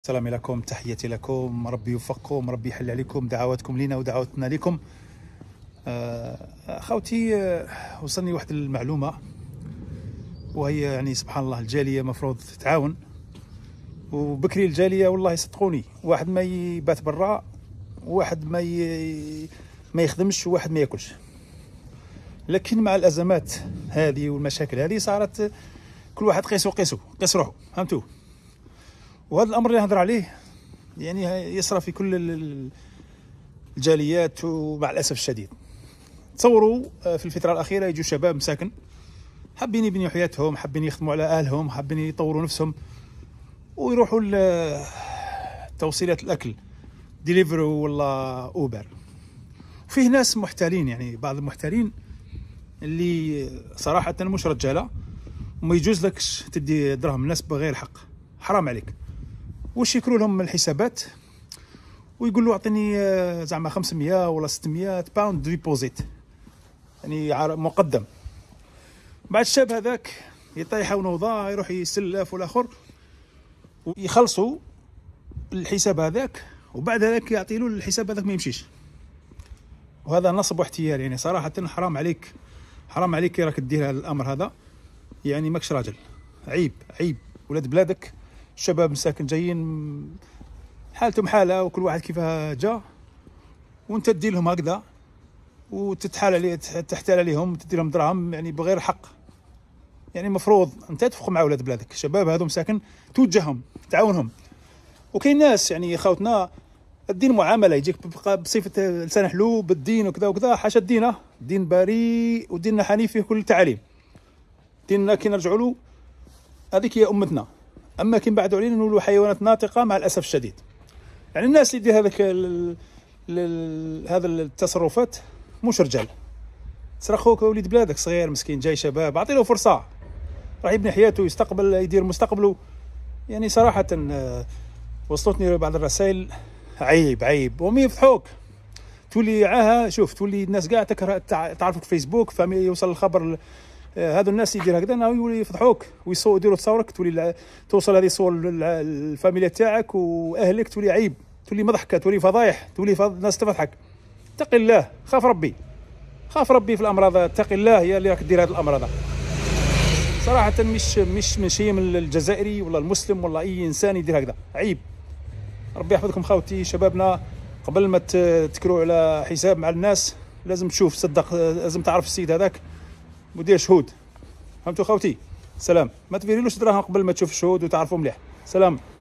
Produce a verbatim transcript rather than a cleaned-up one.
سلامي لكم، تحياتي لكم، ربي يوفقكم، ربي يحل عليكم، دعواتكم لنا ودعواتنا لكم. اخوتي، وصلني واحد المعلومه، وهي يعني سبحان الله الجاليه مفروض تتعاون. وبكري الجاليه والله صدقوني، واحد ما يبات برا، واحد ما ي... ما يخدمش، وواحد ما ياكلش. لكن مع الازمات هذه والمشاكل هذه صارت كل واحد قيسو قيسو قيس روحو، فهمتوا؟ وهذا الامر اللي نهضر عليه يعني يصرى في كل الجاليات، ومع الاسف الشديد تصوروا في الفتره الاخيره يجوا شباب مساكن حابين يبنيوا حياتهم، حابين يخدموا على اهلهم، حابين يطوروا نفسهم، ويروحوا توصيلات الاكل ديليفرو ولا اوبر. فيه ناس محتالين، يعني بعض المحتالين اللي صراحه مش رجاله، وما يجوز لكش تدي دراهم الناس بغير حق، حرام عليك. واش يكروا لهم الحسابات ويقول له اعطيني زعما خمسمية ولا ستمية باوند ديبوزيت، يعني مقدم. بعد الشاب هذاك يطيح ونوضه يروح يسلف والاخر، ويخلصوا الحساب هذاك، وبعد هذاك يعطي له الحساب هذاك ما يمشيش. وهذا نصب واحتيال، يعني صراحه حرام عليك، حرام عليك راك دير هذا الامر هذا، يعني ماكش راجل. عيب عيب. ولاد بلادك الشباب مساكن جايين حالتهم حاله، وكل واحد كيفاه جا، وانت تدير لهم هكذا وتتحال عليه، تحتال عليهم، تدي لهم دراهم يعني بغير حق. يعني مفروض انت تفق مع ولاد بلادك، الشباب هذو مساكن توجههم، تعاونهم. وكاين ناس يعني خوتنا الدين معامله، يجيك بصفه لسان حلو بالدين وكذا وكذا. حاشا الدين، الدين بريء، وديننا حنيف فيه كل التعاليم. ديننا كي نرجعوا له هذيك هي امتنا، اما كي نبعدوا علينا نولوا حيوانات ناطقه مع الاسف الشديد. يعني الناس اللي يدير هذاك هذا التصرفات مش رجال. سرا خوك وليد بلادك صغير مسكين جاي شباب، اعطي له فرصه، راح يبني حياته، يستقبل، يدير مستقبله. يعني صراحه وصلتني بعض الرسائل، عيب عيب. وهم يفضحوك، تولي عاها شوف، تولي الناس قاعده تعرفك في فيسبوك، فهم يوصل الخبر هذا الناس يدير هكذا، يولي يفضحوك ويصوروا يديروا تصاورك، تولي توصل هذه الصور للفاميليا تاعك واهلك، تولي عيب، تولي مضحكه، تولي فضايح، تولي فض... الناس تفضحك. اتق الله، خاف ربي، خاف ربي في الامر هذا، اتق الله هي اللي راك دير هذا الامر هذا. صراحه مش مش من شيء من الجزائري ولا المسلم ولا اي انسان يدير هكذا، عيب. ربي يحفظكم خوتي شبابنا. قبل ما تكروا على حساب مع الناس لازم تشوف، صدق، لازم تعرف السيد هذاك ودير شهود، فهمتوا خوتي؟ سلام. ما تفيريلوش دراهم قبل ما تشوف الشهود وتعرفوا مليح. سلام.